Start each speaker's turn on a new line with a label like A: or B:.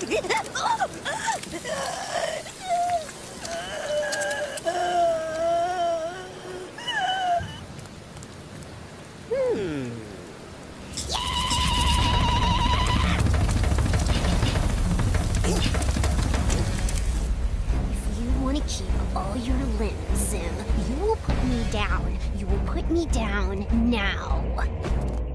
A: If you want to keep all your limbs, Zim, you will put me down. You will put me down now.